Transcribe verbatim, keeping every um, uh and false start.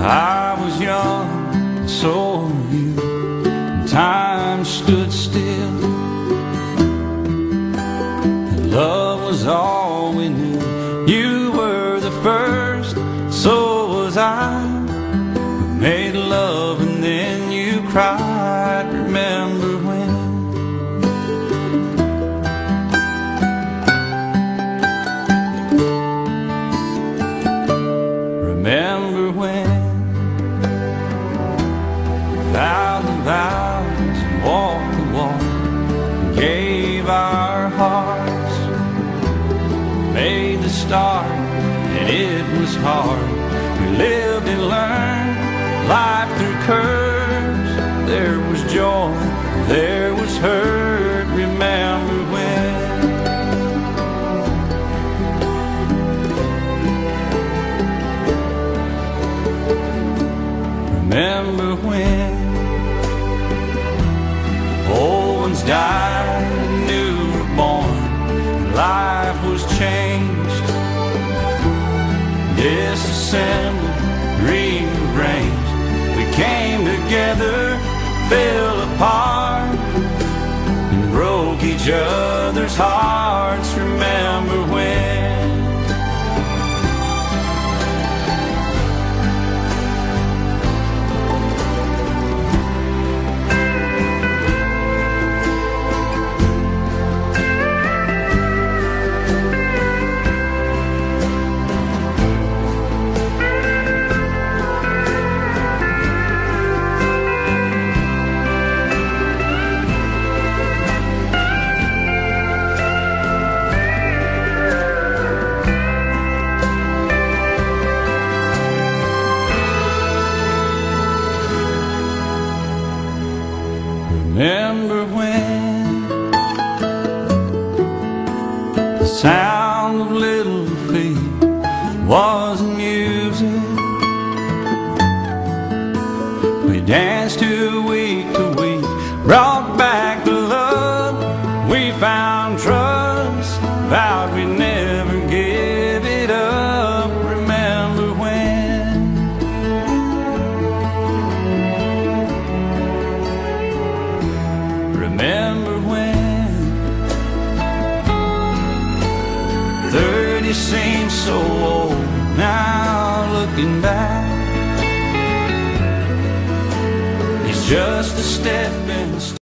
I was young, so were you, and time stood still, and love was all we knew. You were the first, so was I. We made love and then you cried. Remember when? Remember when we vowed the vows and walked the walk and gave our hearts, made the start and it was hard. We lived and learned life through curves. There was joy, there was hurt. Remember when? Remember when old ones died and new were born, and life was changed, disassembled, rearranged. We came together, fell apart, and broke each other's hearts. Remember when? Remember when the sound of little feet was music? We danced to week to week, brought back the love. We found trust, vowed we'd never give it up. Remember when? Remember when thirty seems so old now, looking back, it's just a stepping stone.